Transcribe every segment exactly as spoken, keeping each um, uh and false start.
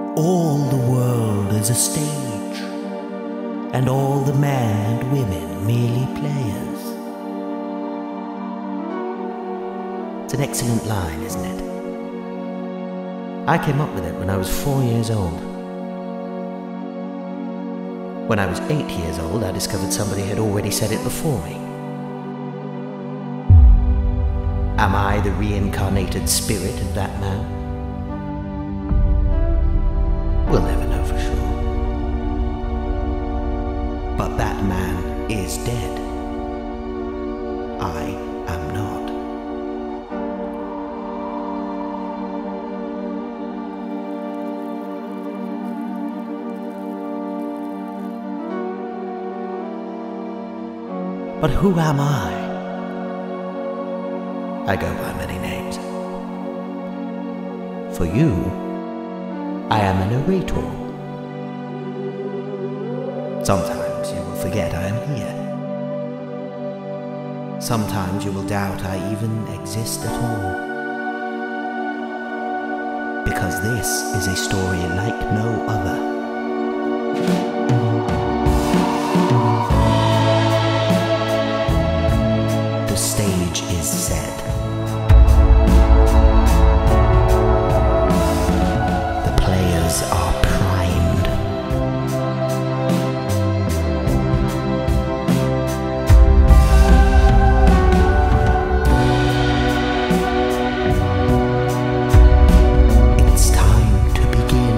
All the world is a stage, and all the men and women merely players. It's an excellent line, isn't it? I came up with it when I was four years old. When I was eight years old, I discovered somebody had already said it before me. Am I the reincarnated spirit of that man? We'll never know for sure. But that man is dead. I am not. But who am I? I go by many names. For you, I am a narrator. Sometimes you will forget I am here. Sometimes you will doubt I even exist at all. Because this is a story like no other. The stage is set. The players are primed. It's time to begin.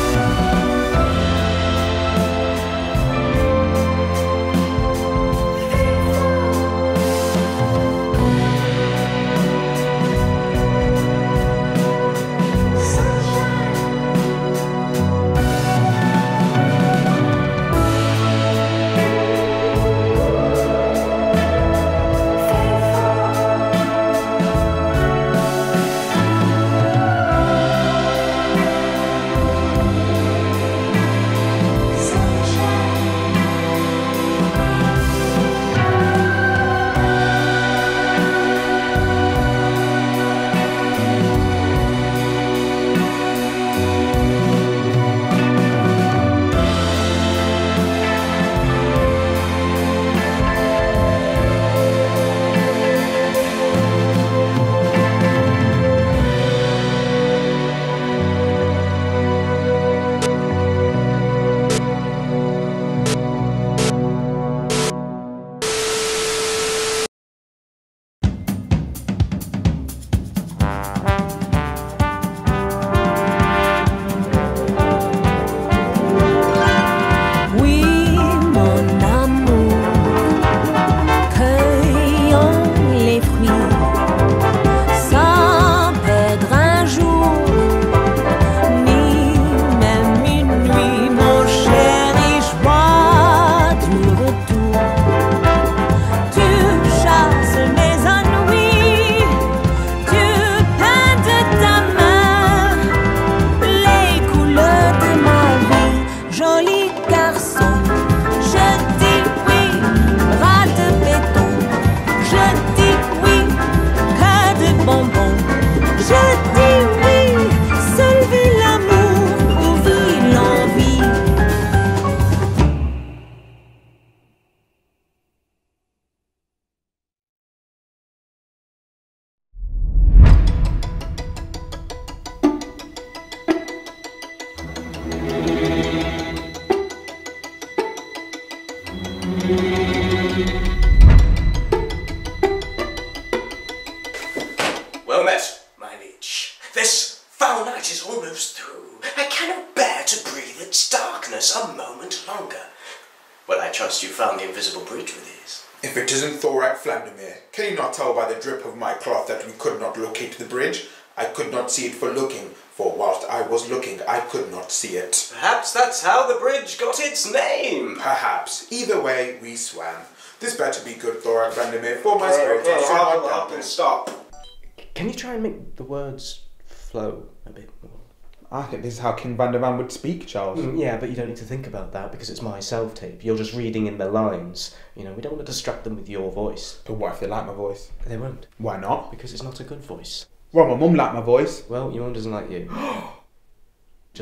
Well met, my liege. This foul night is almost through. I cannot bear to breathe its darkness a moment longer. Well, I trust you found the invisible bridge with ease. If it isn't Thorak Flandermere, can you not tell by the drip of my cloth that we could not locate the bridge? I could not see it for looking, for whilst I was looking, I could not see it. Perhaps that's how the bridge got its name. Perhaps. Either way, we swam. This better be good, Thorak Flandermere, for my Okay, spirit. okay, I Harpal, somewhat doubt Harpal, this. stop. Can you try and make the words flow a bit more? I think this is how King Vandervan would speak, Charles. Mm, yeah, but you don't need to think about that because it's my self-tape. You're just reading in the lines. You know, we don't want to distract them with your voice. But what if they like my voice? They won't. Why not? Because it's not a good voice. Well, my mum liked my voice. Well, your mum doesn't like you. Just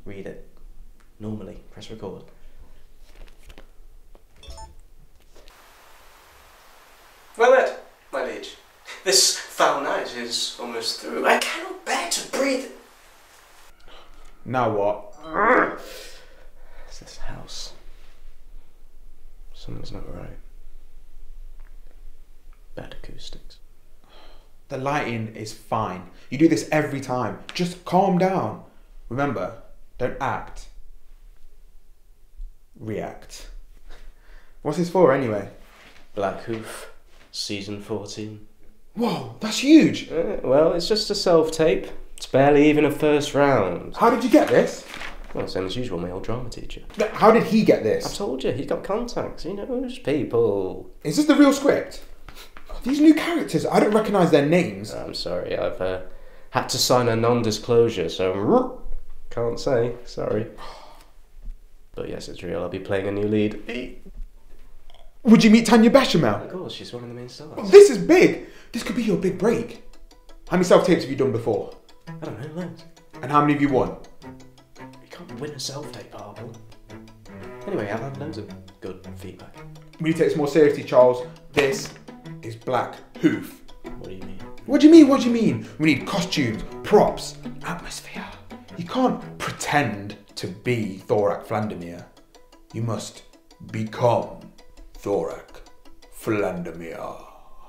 read it. Normally. Press record. Well met, my liege. This foul night is almost through. I cannot bear to breathe. Now what? It's this house. Something's not right. Bad acoustics. The lighting is fine. You do this every time. Just calm down. Remember, don't act. React. What's this for anyway? Black Hoof, season fourteen. Whoa, that's huge. Uh, well, it's just a self-tape. It's barely even a first round. How did you get this? Well, same as usual, my old drama teacher. How did he get I this? told you, he's got contacts. He knows people. Is this the real script? These new characters, I don't recognise their names. I'm sorry, I've uh, had to sign a non-disclosure, so can't say. Sorry. But yes, it's real. I'll be playing a new lead. Would you meet Tanya Bechamel? Of course, she's one of the main stars. Oh, this is big. This could be your big break. How many self-tapes have you done before? I don't know, loads. And how many have you won? You can't win a self-tape, Harpal. Anyway, I've had loads of good feedback. We need to take this more seriously, Charles. This is Black Hoof. What do you mean? What do you mean, what do you mean? We need costumes, props, atmosphere. You can't pretend to be Thorak Flandermere. You must become Thorak Flandermere.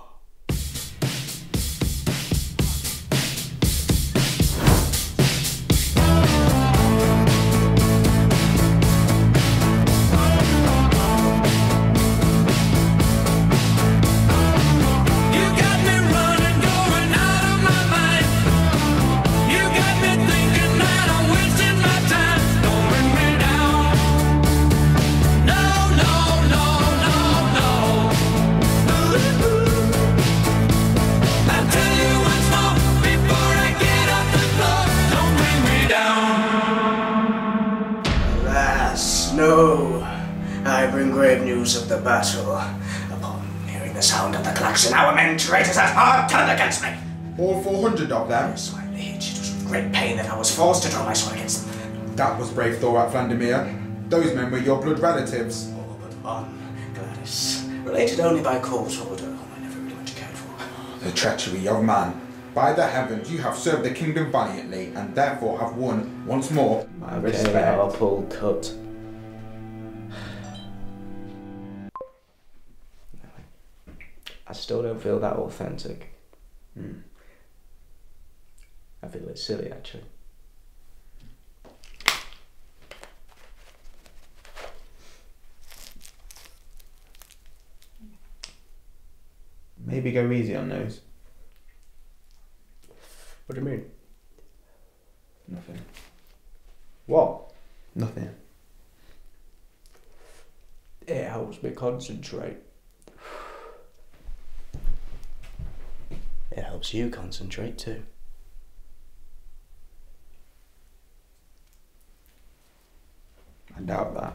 No, I bring grave news of the battle. Upon hearing the sound of the klaxon, our men traitors had hard turned against me. All four hundred of them? Yes, my liege, it was with great pain that I was forced to draw my sword against them. That was brave Thorak Flandermere. Those men were your blood relatives. All but one, Gladys, related only by court order, whom I never really much cared for. The treachery of man. By the heavens, you have served the kingdom valiantly, and therefore have won, once more, my Okay, respect. Harpal, cut. I still don't feel that authentic. Hmm. I feel it's silly, actually. Maybe go easy on those. What do you mean? Nothing. What? Nothing. It helps me concentrate. It helps you concentrate too. I doubt that.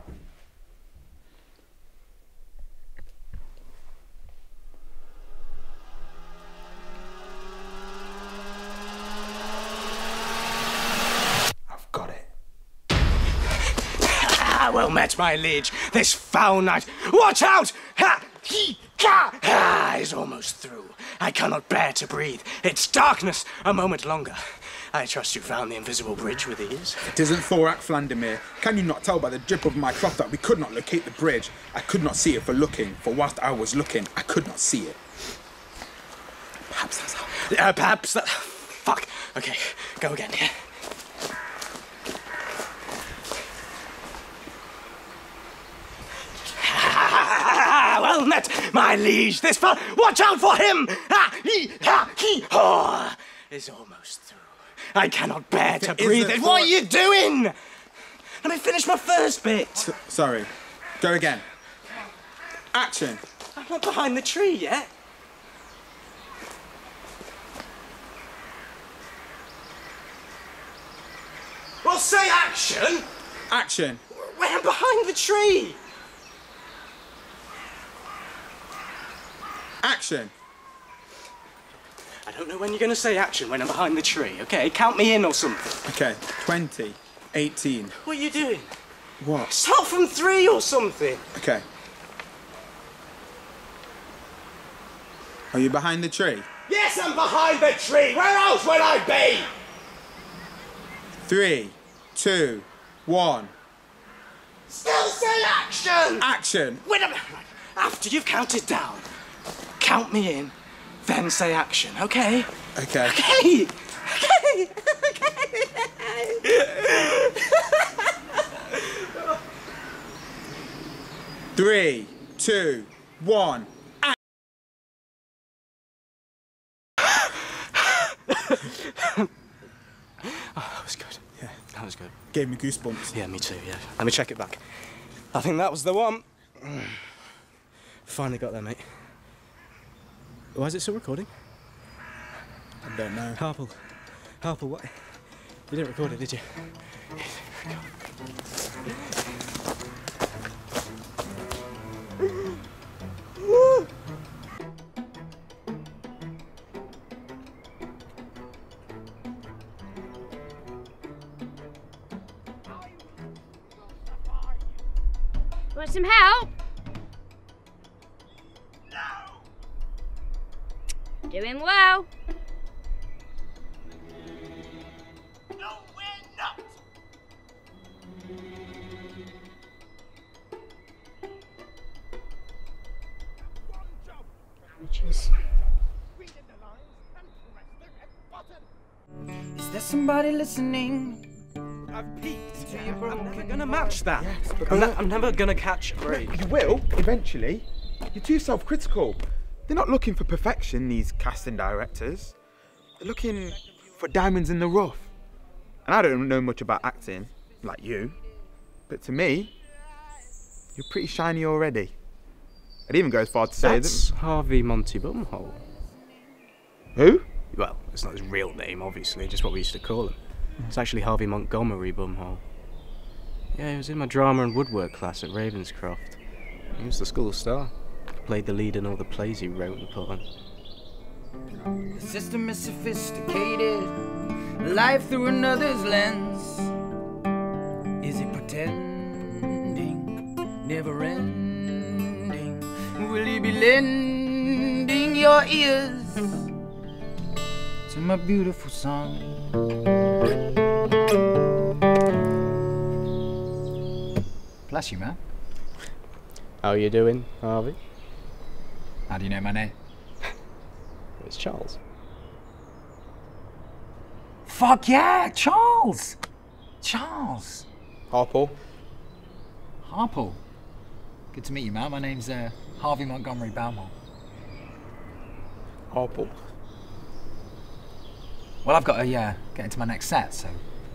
I've got it. Ah, well met, my liege. This foul night. Watch out! Ha! He! Ha! Ha! Is almost through. I cannot bear to breathe. It's darkness. A moment longer. I trust you found the invisible bridge with ease. It isn't Thorak Flandermere. Can you not tell by the drip of my cloth that we could not locate the bridge? I could not see it for looking, for whilst I was looking, I could not see it. Perhaps that's how... Uh, perhaps that... Fuck. Okay, go again, yeah? Well met, my liege. This fell. Watch out for him! Ha! He! Ha! He! Oh! Is almost through. I cannot bear to breathe it. What are you doing? Let me finish my first bit. S sorry. Go again. Action. I'm not behind the tree yet. Well, say action. Action. When I'm behind the tree. Action. I don't know when you're going to say action when I'm behind the tree, okay? Count me in or something. Okay. Twenty. eighteen. What are you doing? What? Start from three or something. Okay. Are you behind the tree? Yes, I'm behind the tree. Where else would I be? Three, two, one. Still say action. Action! Wait a minute. After you've counted down, count me in, then say action, okay? Okay. Okay. Okay. Three, two, one. Oh, that was good. Yeah. That was good. Gave me goosebumps. Yeah, me too, yeah. Let me check it back. I think that was the one. Finally got there, mate. Why is it still recording? I don't know. Harpal. Harpal, what? You didn't record it, did you? Want some help? No! Doing well. No, we're not! Amateurs. Is there somebody listening? I've peaked. I'm never gonna match that. Yes, but I'm, the- ne- I'm never gonna catch a break. You will, eventually. You're too self-critical. They're not looking for perfection, these casting directors. They're looking for diamonds in the rough. And I don't know much about acting, like you. But to me, you're pretty shiny already. I'd even go as far to say That's that... Harvey Monty Bumhole. Who? Well, it's not his real name, obviously, just what we used to call him. It's actually Harvey Montgomery Bumhole. Yeah, he was in my drama and woodwork class at Ravenscroft. He was the school star. Played the lead in all the plays he wrote and put on. The system is sophisticated, life through another's lens. Is it pretending, never ending? Will you be lending your ears to my beautiful song? Bless you, man. How are you doing, Harvey? How do you know my name? It's Charles. Fuck yeah, Charles! Charles! Harpal. Harpal. Good to meet you, man. My name's uh, Harvey Montgomery Baumhole. Harpal. Well, I've got to uh, get into my next set, so...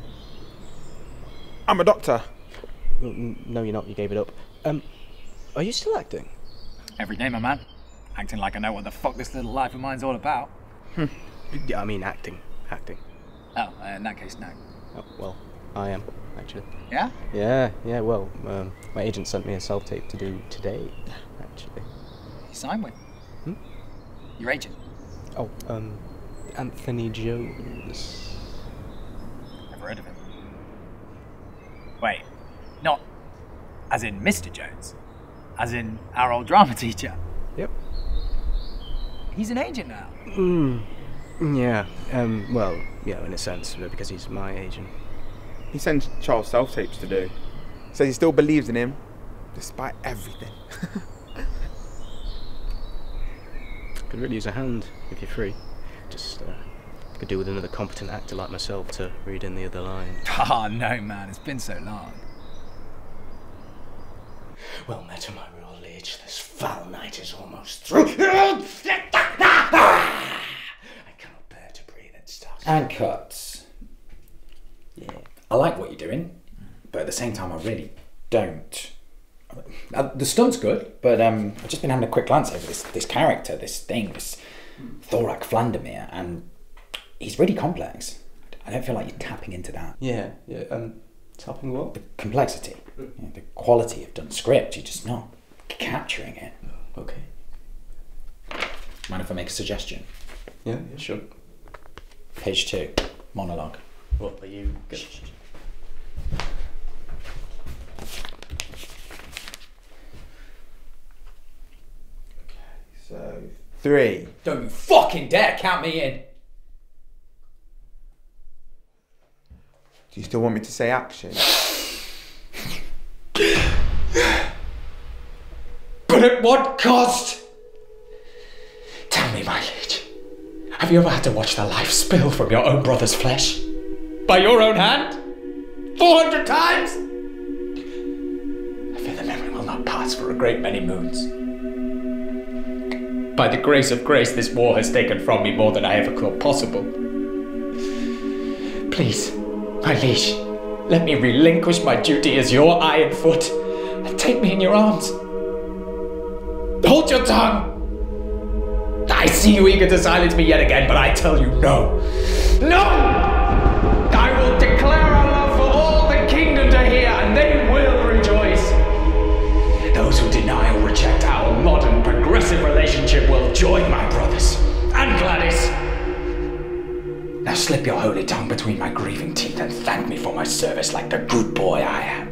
I'm a doctor. Well, n- no, you're not. You gave it up. Um, are you still acting? Every day, my man. Acting like I know what the fuck this little life of mine's all about. Yeah, I mean acting. Acting. Oh, uh, in that case, no. Oh, well, I am, actually. Yeah? Yeah, yeah, well, um, my agent sent me a self-tape to do today, actually. You signed with? Hmm? Your agent? Oh, um, Anthony Jones. Never heard of him. Wait, not as in Mister Jones, as in our old drama teacher. Yep. He's an agent now. Hmm. Yeah, um, well, yeah, in a sense, because he's my agent. He sends Charles self-tapes to do. Says he still believes in him, despite everything. Could really use a hand if you're free. Just, uh, could do with another competent actor like myself to read in the other line. Ah, oh, no, man, it's been so long. Well met, my royal liege. This foul night is almost through. I cannot bear to breathe in stars. And cuts. Yeah. I like what you're doing, but at the same time I really don't. Uh, the stunt's good, but um, I've just been having a quick glance over this this character, this thing, this Thorak Vladimir, and he's really complex. I don't feel like you're tapping into that. Yeah, yeah, um, tapping what? The complexity, you know, the quality of done script, you're just not capturing it. Okay. Mind if I make a suggestion? Yeah, yeah, sure. Page two, monologue. What are you... Good. So, three. Don't you fucking dare count me in. Do you still want me to say action? But at what cost? Tell me, my liege, have you ever had to watch the life spill from your own brother's flesh? By your own hand? Four hundred times? I fear the memory will not pass for a great many moons. By the grace of grace, this war has taken from me more than I ever thought possible. Please, my liege, let me relinquish my duty as your iron foot and take me in your arms. Hold your tongue! I see you eager to silence me yet again, but I tell you no. No! I will declare our love for all the kingdom to hear, and they will rejoice. Those who deny or reject our modern, progressive relationship will join my brothers and Gladys. Now slip your holy tongue between my grieving teeth and thank me for my service like the good boy I am.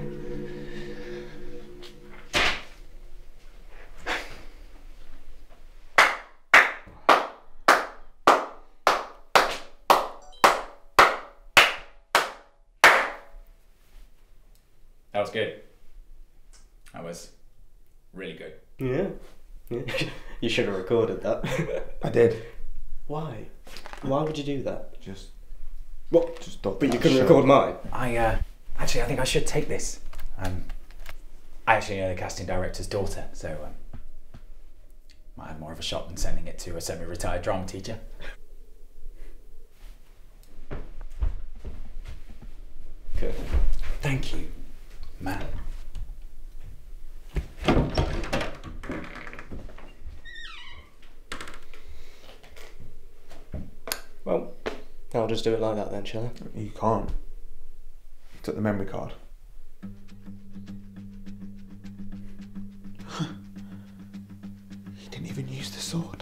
That was good. That was really good. Yeah. Yeah. You should have recorded that. I did. Why? Why would you do that? Just, What? just thought But you that couldn't show. record mine. I, uh, actually, I think I should take this. Um, I actually know the casting director's daughter, so, um, might have more of a shot than sending it to a semi-retired drama teacher. Good. Thank you, man. Well, I'll just do it like that then, shall I? You can't. You took the memory card. He didn't even use the sword.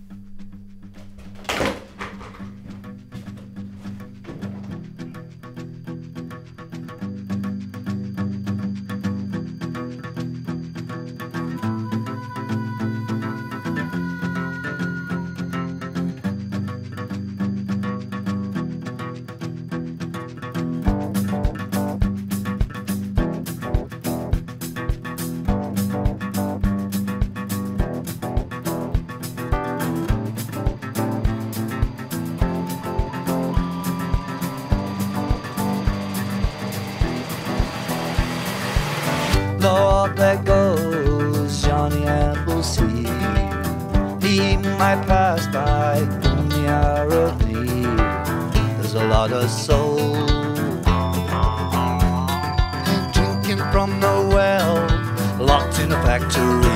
Lord, there goes Johnny Appleseed. He might pass by in the hour of need. There's a lot of soul drinking from the well, locked in a factory.